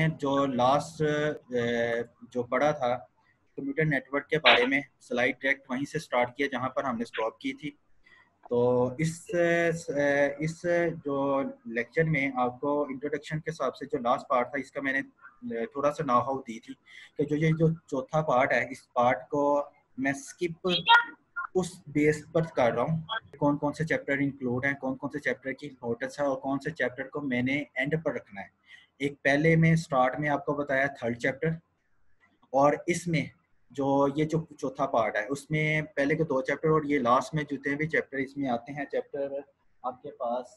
जो लास्ट जो पढ़ा था कंप्यूटर नेटवर्क के बारे में, स्लाइड डायरेक्ट वहीं से स्टार्ट किया जहां पर हमने स्टॉप की थी। तो इस जो लेक्चर में आपको इंट्रोडक्शन के हिसाब से जो लास्ट पार्ट था इसका मैंने थोड़ा सा नाहाउ दी थी कि जो ये जो चौथा पार्ट है इस पार्ट को मैं स्किप उस बेस पर कर रहा हूँ, कौन कौन से चैप्टर इंक्लूड हैं, कौन कौन से चैप्टर की इंपॉर्टेंस है और कौन से चैप्टर को मैंने एंड पर रखना है। एक पहले में स्टार्ट में आपको बताया थर्ड चैप्टर, और इसमें जो ये जो चौथा पार्ट है उसमें पहले के 2 चैप्टर और ये लास्ट में जितने भी चैप्टर इसमें आते हैं, चैप्टर आपके पास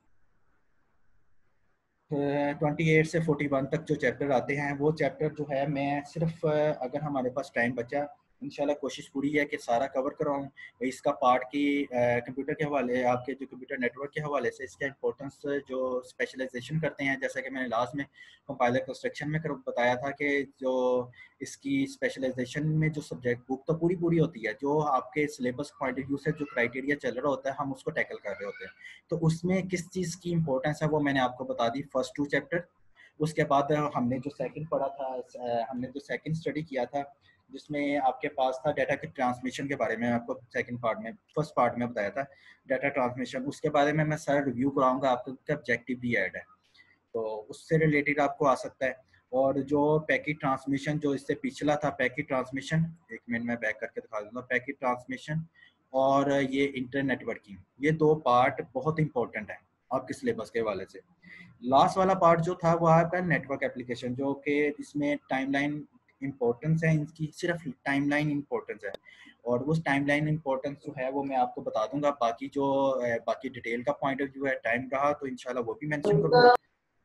28 से 41 तक जो चैप्टर आते हैं वो चैप्टर जो है मैं सिर्फ अगर हमारे पास टाइम बचा इंशाल्लाह कोशिश पूरी है कि सारा कवर कराऊं। इसका पार्ट की कंप्यूटर के हवाले, आपके जो कंप्यूटर नेटवर्क के हवाले से इसका इंपॉर्टेंस जो स्पेशलाइजेशन करते हैं, जैसा कि मैंने लास्ट में कंपाइलर कंस्ट्रक्शन में बताया था कि जो इसकी स्पेशलाइजेशन में जो सब्जेक्ट बुक तो पूरी पूरी होती है, जो आपके सिलेबस पॉइंट ऑफ व्यू से जो क्राइटेरिया चल रहा होता है हम उसको टैकल कर रहे होते हैं। तो उसमें किस चीज़ की इंपॉर्टेंस है वो मैंने आपको बता दी फर्स्ट 2 चैप्टर। उसके बाद हमने जो सेकंड पढ़ा था, हमने जो सेकंड स्टडी किया था जिसमें आपके पास था डाटा के ट्रांसमिशन के बारे में, आपको सेकंड पार्ट में फर्स्ट पार्ट में बताया था डाटा ट्रांसमिशन। उसके बारे में मैं सारा रिव्यू कराऊंगा, आपका ऑब्जेक्टिव भी ऐड है तो उससे रिलेटेड आपको आ सकता है। और जो पैकेट ट्रांसमिशन जो इससे पिछला था, पैकेट ट्रांसमिशन, एक मिनट में बैक करके दिखा दूंगा, पैकेट ट्रांसमिशन और ये इंटर नेटवर्किंग, ये 2 पार्ट बहुत इंपॉर्टेंट है आपके सिलेबस के हवाले से। लास्ट वाला पार्ट जो था वो आपका नेटवर्क एप्लीकेशन, जो कि इसमें टाइमलाइन इंपॉर्टेंस है, इनकी सिर्फ टाइमलाइन इंपॉर्टेंस है और उस टाइमलाइन इंपॉर्टेंस जो है वो मैं आपको बता दूंगा। बाकी जो बाकी डिटेल का पॉइंट ऑफ व्यू है, टाइम रहा तो इंशाल्लाह वो भी मेंशन करूंगा।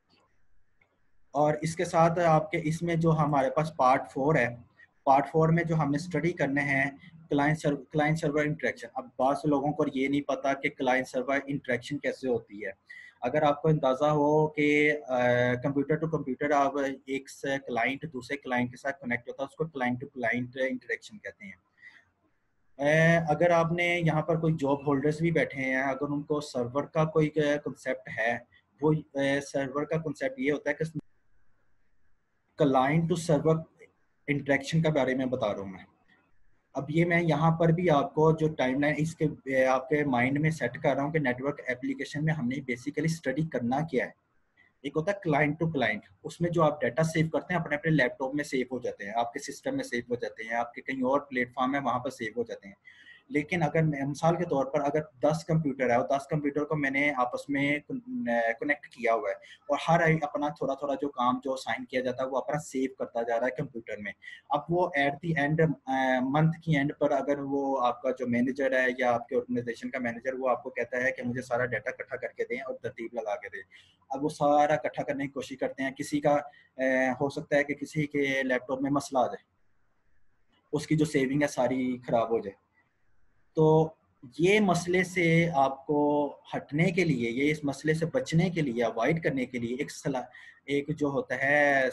और इसके साथ आपके इसमें जो हमारे पास पार्ट 4 है, पार्ट 4 में जो हमने स्टडी करने हैं क्लाइंट सर्वर इंटरेक्शन। अब बहुत से लोगों को ये नहीं पता कि क्लाइंट सर्वर इंटरेक्शन कैसे होती है। अगर आपको अंदाज़ा हो कि कंप्यूटर टू कंप्यूटर आप एक से क्लाइंट दूसरे क्लाइंट के साथ कनेक्ट होता है, उसको क्लाइंट टू क्लाइंट इंटरेक्शन कहते हैं। अगर आपने यहाँ पर कोई जॉब होल्डर्स भी बैठे हैं, अगर उनको सर्वर का कोई कंसेप्ट है, वो सर्वर का कंसेप्ट ये होता है कि क्लाइंट टू सर्वर इंटरेक्शन के बारे में बता रहा हूँ मैं। अब ये मैं यहाँ पर भी आपको जो टाइमलाइन इसके आपके माइंड में सेट कर रहा हूँ कि नेटवर्क एप्लीकेशन में हमने बेसिकली स्टडी करना क्या है। एक होता है क्लाइंट टू क्लाइंट, उसमें जो आप डाटा सेव करते हैं अपने अपने लैपटॉप में सेव हो जाते हैं, आपके सिस्टम में सेव हो जाते हैं, आपके कहीं और प्लेटफॉर्म है वहाँ पर सेव हो जाते हैं। लेकिन अगर मिसाल के तौर पर अगर 10 कंप्यूटर है और 10 कंप्यूटर को मैंने आपस में कनेक्ट किया हुआ है और हर एक अपना थोड़ा थोड़ा जो काम जो साइन किया जाता है वो अपना सेव करता जा रहा है कंप्यूटर में। अब वो एट दी एंड मंथ की एंड पर अगर वो आपका जो मैनेजर है या आपके ऑर्गेनाइजेशन का मैनेजर वो आपको कहता है कि मुझे सारा डाटा इकट्ठा करके दें और तरतीब लगा के दें, अब वो सारा इकट्ठा करने की कोशिश करते हैं। किसी का हो सकता है कि किसी के लैपटॉप में मसला आ जाए, उसकी जो सेविंग है सारी खराब हो जाए। तो ये मसले से आपको हटने के लिए, ये इस मसले से बचने के लिए, अवॉइड करने के लिए एक जो होता है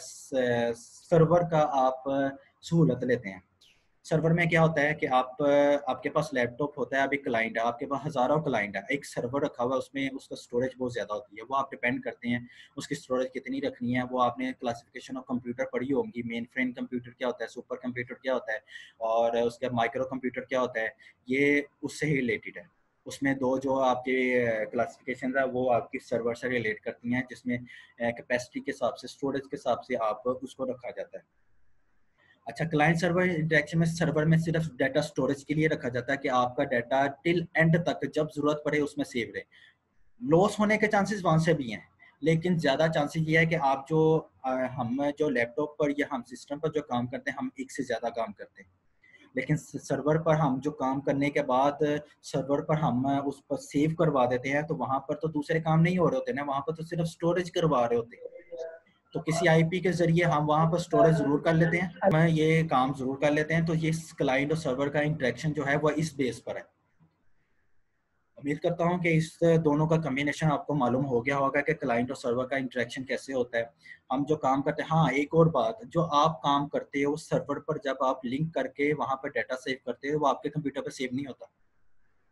सर्वर का आप सहूलत लेते हैं। सर्वर में क्या होता है कि आपके पास लैपटॉप होता है, अब एक क्लाइंट है, आपके पास हज़ारों क्लाइंट है, एक सर्वर रखा हुआ है, उसमें उसका स्टोरेज बहुत ज़्यादा होती है, वो आप डिपेंड करते हैं उसकी स्टोरेज कितनी रखनी है। वो आपने क्लासिफिकेशन ऑफ कंप्यूटर पढ़ी होंगी, मेन फ्रेम कंप्यूटर क्या होता है, सुपर कंप्यूटर क्या होता है और उसके माइक्रो कंप्यूटर क्या होता है, ये उससे ही रिलेटेड है। उसमें 2 जो आपके क्लासिफिकेशन है वो आपकी सर्वर से रिलेट करती हैं, जिसमें कैपेसिटी के हिसाब से, स्टोरेज के हिसाब से आप उसको रखा जाता है। अच्छा, क्लाइंट सर्वर इंटरेक्शन में सर्वर में सिर्फ डाटा स्टोरेज के लिए रखा जाता है कि आपका डाटा टिल एंड तक जब जरूरत पड़े उसमें सेव रहे। लॉस होने के चांसेस वहां से भी हैं, लेकिन ज़्यादा चांसेस ये है कि आप जो हम जो लैपटॉप पर या हम सिस्टम पर जो काम करते हैं हम एक से ज़्यादा काम करते हैं, लेकिन सर्वर पर हम जो काम करने के बाद सर्वर पर हम उस पर सेव करवा देते हैं, तो वहाँ पर तो दूसरे काम नहीं हो रहे होते ना, वहाँ पर तो सिर्फ स्टोरेज करवा रहे होते हैं। तो किसी आईपी के जरिए हम वहाँ पर स्टोरेज जरूर कर लेते हैं, हम ये काम जरूर कर लेते हैं। तो ये क्लाइंट और सर्वर का इंटरेक्शन जो है वो इस बेस पर है। उम्मीद करता हूँ कि इस दोनों का कम्बिनेशन आपको मालूम हो गया होगा कि क्लाइंट और सर्वर का इंटरेक्शन कैसे होता है, हम जो काम करते हैं। हाँ, एक और बात, जो आप काम करते हो सर्वर पर जब आप लिंक करके वहाँ पर डाटा सेव करते हो वो आपके कंप्यूटर पर सेव नहीं होता।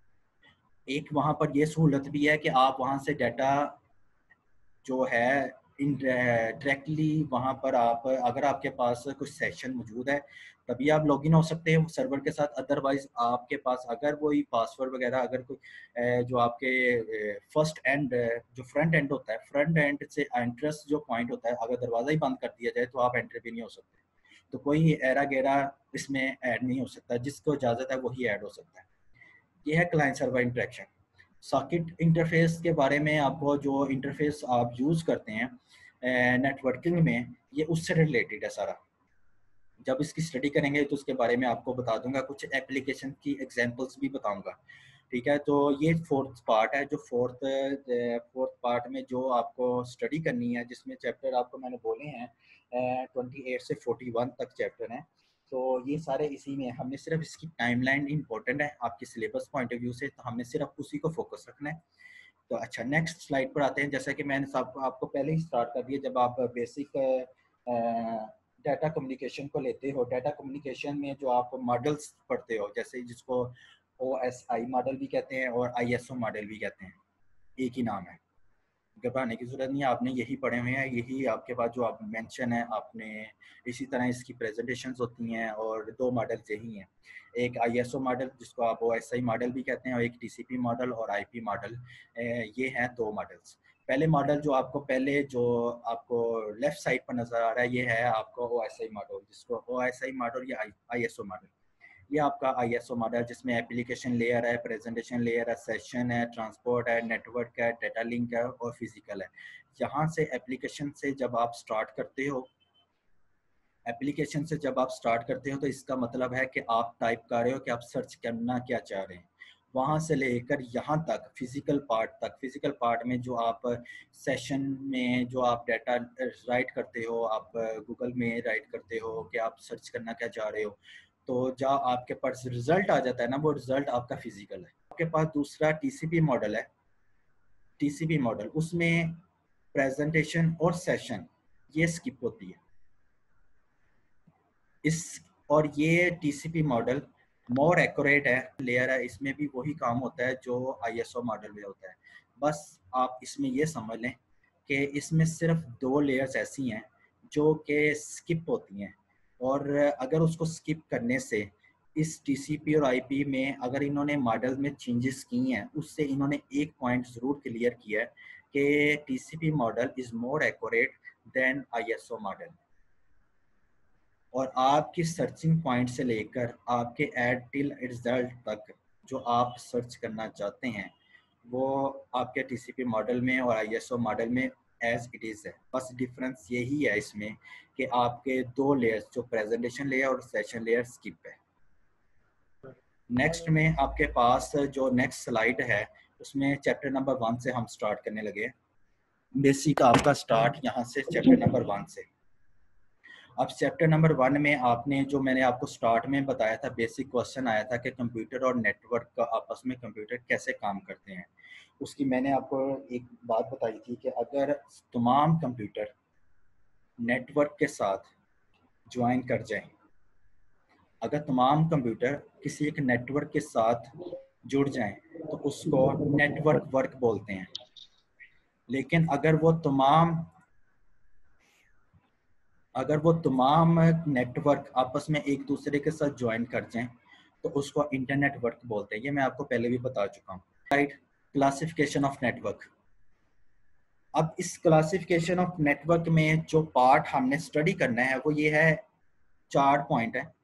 एक वहाँ पर ये सहूलत भी है कि आप वहाँ से डाटा जो है डायरेक्टली वहाँ पर आप, अगर आपके पास कुछ सेशन मौजूद है तभी आप लॉगिन हो सकते हैं सर्वर के साथ। अदरवाइज आपके पास अगर कोई पासवर्ड वगैरह, अगर कोई जो आपके फर्स्ट एंड, जो फ्रंट एंड होता है, फ्रंट एंड से एंट्रेंस जो पॉइंट होता है, अगर दरवाज़ा ही बंद कर दिया जाए तो आप एंट्री भी नहीं हो सकते। तो कोई एरा गेरा इसमें ऐड नहीं हो सकता, जिसको इजाज़त है वही ऐड हो सकता है। ये है client server interaction. Socket interface के बारे में, आपको जो इंटरफेस आप यूज़ करते हैं नेटवर्किंग में, ये उससे रिलेटेड है सारा। जब इसकी स्टडी करेंगे तो उसके बारे में आपको बता दूंगा, कुछ एप्लीकेशन की एग्जांपल्स भी बताऊंगा। ठीक है, तो ये फोर्थ पार्ट है। जो फोर्थ पार्ट में जो आपको स्टडी करनी है, जिसमें चैप्टर आपको मैंने बोले हैं 28 से 41 तक चैप्टर हैं। तो ये सारे इसी में, हमने सिर्फ इसकी टाइमलाइन इंपॉर्टेंट है आपके सिलेबस पॉइंट ऑफ व्यू से, तो हमने सिर्फ उसी को फोकस रखना है। तो अच्छा, नेक्स्ट स्लाइड पर आते हैं। जैसा कि मैंने आपको पहले ही स्टार्ट कर दिया, जब आप बेसिक डाटा कम्युनिकेशन को लेते हो, डाटा कम्युनिकेशन में जो आप मॉडल्स पढ़ते हो, जैसे जिसको OSI मॉडल भी कहते हैं और ISO मॉडल भी कहते हैं, एक ही नाम है, घबराने की जरूरत नहीं है, आपने यही पढ़े हुए हैं, यही आपके पास जो आप मेंशन है आपने, इसी तरह इसकी प्रेजेंटेशंस होती हैं। और दो मॉडल्स यही हैं, एक ISO मॉडल जिसको आप OSI मॉडल भी कहते हैं, और एक TCP मॉडल और IP मॉडल। ये हैं दो मॉडल्स। पहले मॉडल जो आपको, पहले जो आपको लेफ्ट साइड पर नज़र आ रहा है, ये है आपको OSI मॉडल, जिसको OSI मॉडल या ISO मॉडल। ये आपका ISO मॉडल है, जिसमें एप्लीकेशन लेयर है, प्रेजेंटेशन लेयर है, सेशन है, ट्रांसपोर्ट है, नेटवर्क है, डाटा लिंक है और फिजिकल है। यहाँ से एप्लीकेशन से जब आप स्टार्ट करते हो, तो इसका मतलब है कि आप टाइप कर रहे हो कि आप सर्च करना क्या चाह रहे हैं। वहाँ से लेकर यहाँ तक फिजिकल पार्ट तक, फिजिकल पार्ट में जो आप सेशन में जो आप डाटा राइट करते हो, आप गूगल में राइट करते हो कि आप सर्च करना क्या चाह रहे हो, तो जहाँ आपके पास रिजल्ट आ जाता है ना, वो रिजल्ट आपका फिजिकल है। आपके पास दूसरा TCP मॉडल है। TCP मॉडल, उसमें प्रेजेंटेशन और सेशन ये स्किप होती है इस, और ये TCP मॉडल मोर एक्यूरेट है, लेयर है, इसमें भी वही काम होता है जो ISO मॉडल में होता है। बस आप इसमें ये समझ लें कि इसमें सिर्फ दो लेयर्स ऐसी हैं जो कि स्किप होती हैं, और अगर उसको स्किप करने से इस TCP और IP में अगर इन्होंने मॉडल में चेंजेस की हैं, उससे इन्होंने एक पॉइंट ज़रूर क्लियर किया है कि TCP model is more accurate than ISO model. और आपकी सर्चिंग पॉइंट से लेकर आपके एड टिल रिजल्ट तक जो आप सर्च करना चाहते हैं, वो आपके TCP मॉडल में और ISO मॉडल में एज इट इज़ है। बस डिफरेंस यही है इसमें कि आपके दो लेयर्स, जो प्रेजेंटेशन लेयर और सेशन लेयर, स्किप है। नेक्स्ट में आपके पास जो नेक्स्ट स्लाइड है, उसमें चैप्टर नंबर 1 से हम स्टार्ट करने लगे। बेसिक आपका स्टार्ट यहाँ से चैप्टर नंबर 1 से। अब चैप्टर नंबर 1 में आपने, जो मैंने आपको स्टार्ट में बताया था, बेसिक क्वेश्चन आया था कि कंप्यूटर और नेटवर्क का आपस में कंप्यूटर कैसे काम करते हैं। उसकी मैंने आपको एक बात बताई थी कि अगर तमाम कंप्यूटर नेटवर्क के साथ ज्वाइन कर जाएं, अगर तमाम कंप्यूटर किसी एक नेटवर्क के साथ जुड़ जाएं, तो उसको नेटवर्क वर्क बोलते हैं। लेकिन अगर वो तमाम नेटवर्क आपस में एक दूसरे के साथ ज्वाइन कर जाएं, तो उसको इंटरनेट वर्क बोलते हैं। ये मैं आपको पहले भी बता चुका हूँ। Right, classification of network. अब इस क्लासिफिकेशन ऑफ नेटवर्क में जो पार्ट हमने स्टडी करना है वो ये है, 4 पॉइंट है।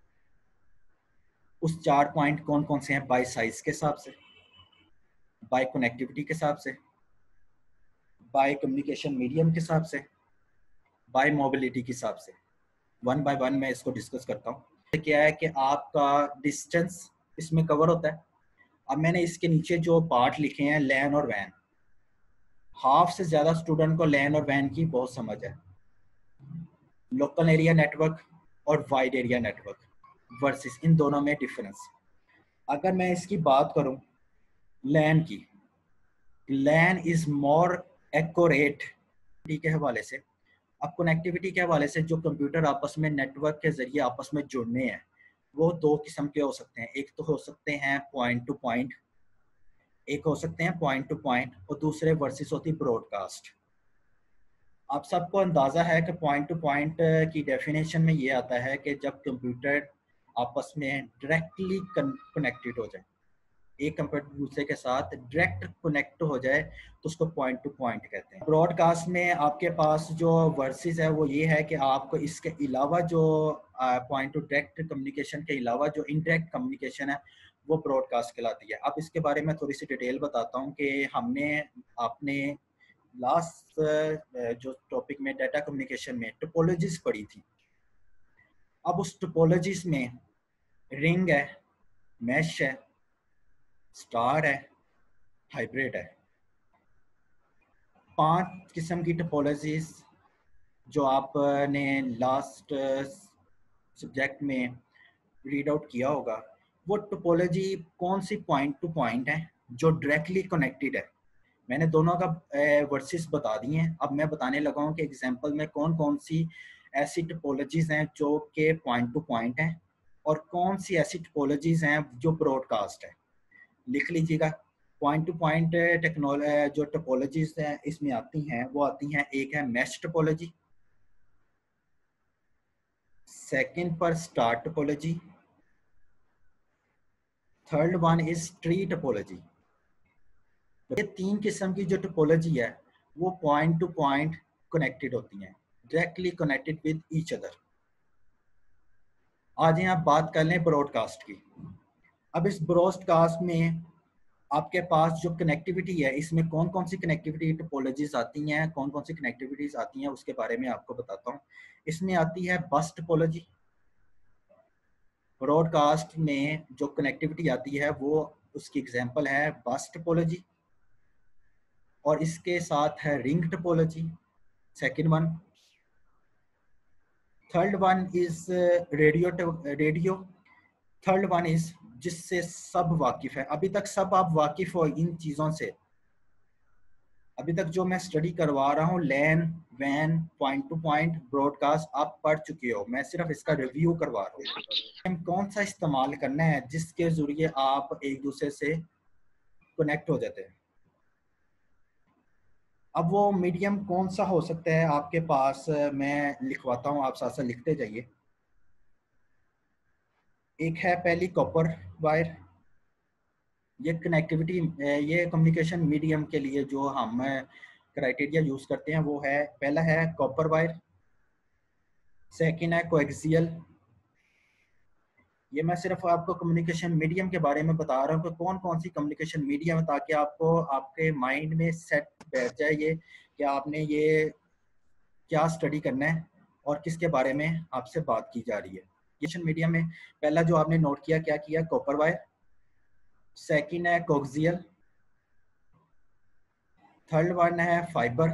उस 4 पॉइंट कौन कौन से हैं? बाय साइज के हिसाब से, बाय कनेक्टिविटी के हिसाब से, बाय कम्युनिकेशन मीडियम के हिसाब से, बाय मोबिलिटी के हिसाब से। वन बाय वन मैं इसको डिस्कस करता हूँ। क्या है कि आपका डिस्टेंस इसमें कवर होता है। अब मैंने इसके नीचे जो पार्ट लिखे हैं, लैन और वैन, हाफ से ज़्यादा स्टूडेंट को लैन और वैन की बहुत समझ है। लोकल एरिया नेटवर्क और वाइड एरिया नेटवर्क वर्सेस, इन दोनों में डिफरेंस। अगर मैं इसकी बात करूं लैन की, लैन इज मोर एक्यूरेट के हवाले से। अब कनेक्टिविटी के हवाले से, जो कंप्यूटर आपस में नेटवर्क के जरिए आपस में जुड़ने हैं, वो दो किस्म के हो सकते हैं। एक तो हो सकते हैं पॉइंट टू पॉइंट, और दूसरे वर्सेस होती ब्रॉडकास्ट। आप सबको अंदाज़ा है कि पॉइंट टू पॉइंट की डेफिनेशन में ये आता है कि जब कंप्यूटर आपस में डायरेक्टली कनेक्टेड हो जाए, एक कंप्यूटर दूसरे के साथ डायरेक्ट कनेक्ट हो जाए, तो उसको पॉइंट टू पॉइंट कहते हैं। ब्रॉडकास्ट में आपके पास जो वर्सेस है वो ये है कि आपको इसके अलावा जो पॉइंट टू डायरेक्ट कम्युनिकेशन के अलावा जो इनडायरेक्ट कम्युनिकेशन है वो ब्रॉडकास्ट कहलाती है। अब इसके बारे में थोड़ी सी डिटेल बताता हूँ कि हमने आपने लास्ट जो टॉपिक में डाटा कम्युनिकेशन में टोपोलॉजीज पढ़ी थी। अब उस टोपोलॉजीज में रिंग है, मैश है, स्टार है, हाइब्रिड है। 5 किस्म की टोपोलॉजीज जो आपने लास्ट सब्जेक्ट में रीड आउट किया होगा, वो टोपोलॉजी कौन सी पॉइंट टू पॉइंट है जो डायरेक्टली कनेक्टेड है। मैंने दोनों का वर्सेस बता दिए हैं। अब मैं बताने लगा हूँ कि एग्जांपल में कौन कौन सी ऐसी टोपोलॉजीज हैं जो के पॉइंट टू पॉइंट हैं और कौन सी ऐसी टोपोलॉजीज हैं जो ब्रॉडकास्ट है। लिख लीजिएगा। पॉइंट टू पॉइंट टेक्नोलॉजी जो टोपोलॉजीज हैं इसमें आती हैं, वो आती हैं, एक है मैश टोपोलॉजी, सेकंड पर star topology, third one is tree topology. ये 3 किस्म की जो टोपोलॉजी है वो पॉइंट टू पॉइंट कनेक्टेड होती हैं, directly connected with each other. आज यहाँ बात कर लें ब्रॉडकास्ट की। अब इस ब्रॉडकास्ट में आपके पास जो कनेक्टिविटी है, इसमें कौन कौन सी कनेक्टिविटी टोपोलॉजीज आती हैं, कौन कौन सी कनेक्टिविटीज आती हैं, उसके बारे में आपको बताता हूँ। इसमें आती है बस टोपोलॉजी। ब्रॉडकास्ट में जो कनेक्टिविटी आती है वो उसकी एग्जांपल है बस टोपोलॉजी, और इसके साथ है ring topology, second one. Third one is radio. Third one is जिससे सब वाकिफ है। अभी तक सब आप वाकिफ हो इन चीज़ों से। अभी तक जो मैं स्टडी करवा रहा हूँ, लैन, वैन, पॉइंट टू पॉइंट, ब्रॉडकास्ट, आप पढ़ चुके हो। मैं सिर्फ इसका रिव्यू करवा रहा हूँ। हम कौन सा इस्तेमाल करना है जिसके जरिए आप एक दूसरे से कनेक्ट हो जाते हैं। अब वो मीडियम कौन सा हो सकता है आपके पास, मैं लिखवाता हूँ, आप साथ साथ लिखते जाइए। एक है पहली कॉपर वायर। ये कनेक्टिविटी, ये कम्युनिकेशन मीडियम के लिए जो हम क्राइटेरिया यूज करते हैं वो है, पहला है कॉपर वायर, सेकंड है कोएक्सियल। ये मैं सिर्फ आपको कम्युनिकेशन मीडियम के बारे में बता रहा हूँ कि कौन कौन सी कम्युनिकेशन मीडियम है, ताकि आपको आपके माइंड में सेट बैठ जाए ये कि आपने ये क्या स्टडी करना है और किसके बारे में आपसे बात की जा रही है। कम्युनिकेशन मीडियम में पहला जो आपने नोट किया, क्या किया, कॉपर वायर, सेकंड है कोएक्सियल, थर्ड वन है फाइबर।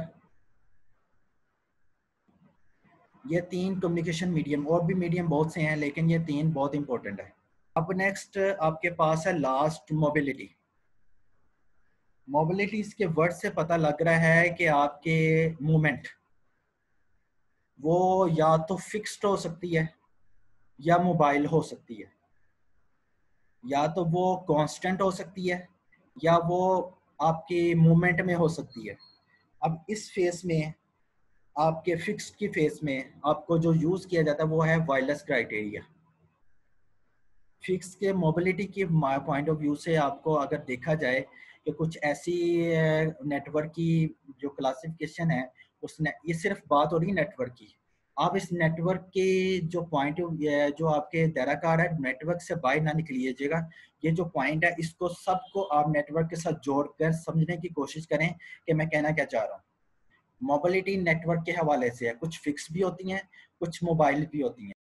ये 3 कम्युनिकेशन मीडियम, और भी मीडियम बहुत से हैं लेकिन ये 3 बहुत इंपॉर्टेंट है। अब नेक्स्ट आपके पास है लास्ट मोबिलिटी। मोबिलिटी इसके वर्ड से पता लग रहा है कि आपके मूवमेंट वो या तो फिक्स्ड हो सकती है या मोबाइल हो सकती है, या तो वो कांस्टेंट हो सकती है या वो आपके मूवमेंट में हो सकती है। अब इस फेस में, आपके फिक्स्ड की फेस में आपको जो यूज किया जाता है वो है वायरलेस क्राइटेरिया। फिक्स के मोबिलिटी के पॉइंट ऑफ व्यू से आपको अगर देखा जाए कि कुछ ऐसी नेटवर्क की जो क्लासिफिकेशन है, उसने, ये सिर्फ बात हो रही है नेटवर्क की। आप इस नेटवर्क के जो पॉइंट जो आपके दायराकार है, नेटवर्क से बाहर ना निकलिएगा। ये जो पॉइंट है इसको सबको आप नेटवर्क के साथ जोड़कर समझने की कोशिश करें कि मैं कहना क्या चाह रहा हूँ। मोबिलिटी नेटवर्क के हवाले से है, कुछ फिक्स भी होती हैं, कुछ मोबाइल भी होती हैं।